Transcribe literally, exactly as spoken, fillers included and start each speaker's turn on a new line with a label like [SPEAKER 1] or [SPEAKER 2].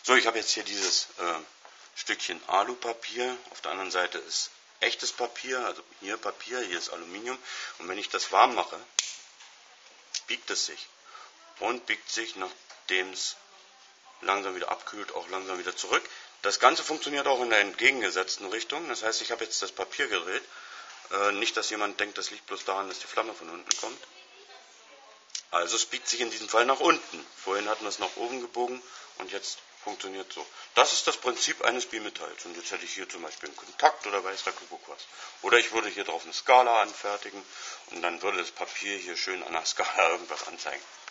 [SPEAKER 1] So, ich habe jetzt hier dieses äh, Stückchen Alupapier. Auf der anderen Seite ist echtes Papier, also hier Papier, hier ist Aluminium. Und wenn ich das warm mache, biegt es sich. Und biegt sich, nachdem es langsam wieder abkühlt, auch langsam wieder zurück. Das Ganze funktioniert auch in der entgegengesetzten Richtung. Das heißt, ich habe jetzt das Papier gedreht. Äh, nicht, dass jemand denkt, das liegt bloß daran, dass die Flamme von unten kommt. Also es biegt sich in diesem Fall nach unten. Vorhin hatten wir es nach oben gebogen und jetzt funktioniert so. Das ist das Prinzip eines Bimetalls. Und jetzt hätte ich hier zum Beispiel einen Kontakt oder weiß der Kuckuck was. Oder ich würde hier drauf eine Skala anfertigen und dann würde das Papier hier schön an der Skala irgendwas anzeigen.